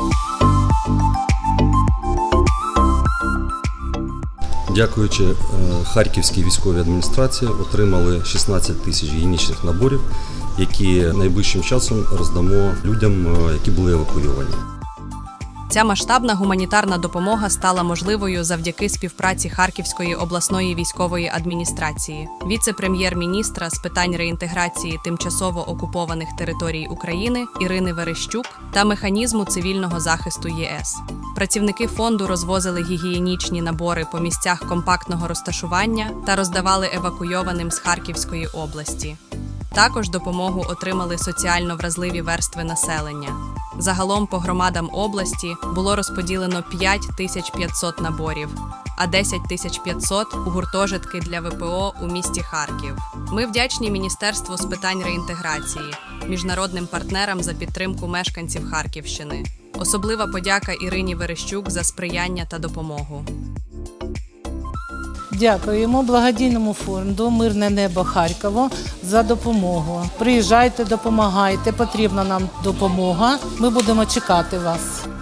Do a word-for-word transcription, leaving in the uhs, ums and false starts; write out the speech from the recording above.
Дякуючи Харківській військовій адміністрації, отримали шістнадцять тисяч гігієнічних наборів, які найближчим часом роздамо людям, які були евакуйовані. Ця масштабна гуманітарна допомога стала можливою завдяки співпраці Харківської обласної військової адміністрації, віце-прем'єр-міністра з питань реінтеграції тимчасово окупованих територій України Ірини Верещук та механізму цивільного захисту ЄС. Працівники фонду розвозили гігієнічні набори по місцях компактного розташування та роздавали евакуйованим з Харківської області. Також допомогу отримали соціально вразливі верстви населення. Загалом по громадам області було розподілено п'ять тисяч п'ятсот наборів, а десять тисяч п'ятсот – у гуртожитки для ВПО у місті Харків. Ми вдячні Міністерству з питань реінтеграції, міжнародним партнерам за підтримку мешканців Харківщини. Особлива подяка Ірині Верещук за сприяння та допомогу. Дякуємо благодійному фонду «Мирне небо Харкова» за допомогу. Приїжджайте, допомагайте, потрібна нам допомога. Ми будемо чекати вас.